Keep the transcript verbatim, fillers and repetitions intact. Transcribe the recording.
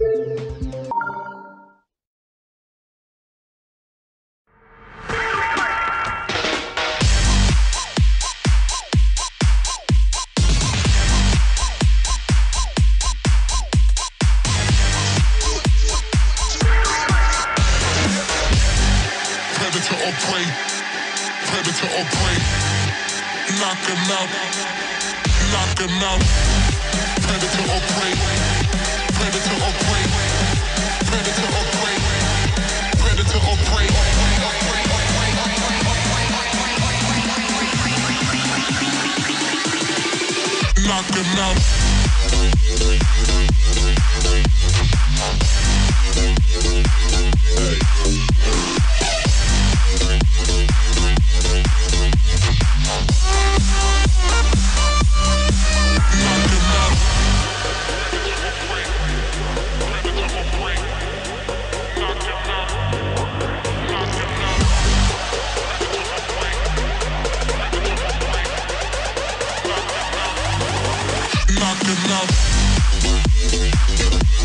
Predator or prey, predator or prey. Knock him out, knock him out. Predator or prey, predator or prey, predator or prey, predator or prey. Knock him out. Knock him out.